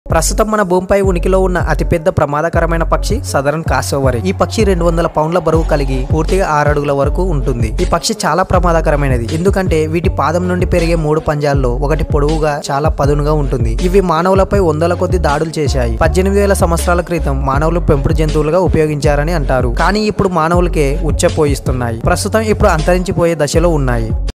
ప్రస్తుతం మన భూమిపై ఉనికిలో ఉన్న అతిపెద్ద ప్రమాదకరమైన పక్షి సదరన్ కాసోవరి. ఈ పక్షి 200 పౌండ్ల బరువు కలిగి పూర్తిగా 6 అడుగుల వరకు ఉంటుంది. ఈ పక్షి చాలా ప్రమాదకరమైనది, ఎందుకంటే వీటి పాదం నుండి పెరిగే 3 పంజాల్లో ఒకటి పొడవుగా చాలా పదునుగా ఉంటుంది. ఇవి మానవులపై వందల కొద్ది దాడులు చేశాయి. 18,000 సంవత్సరాల క్రితం మానవులు పెంపుడు జంతువులుగా ఉపయోగించారని అంటారు, కానీ ఇప్పుడు మానవులకే ఉచ్చపోయిస్తున్నాయి. ప్రస్తుతం ఇప్పుడు అంతరించిపోయే దశలో ఉన్నాయి.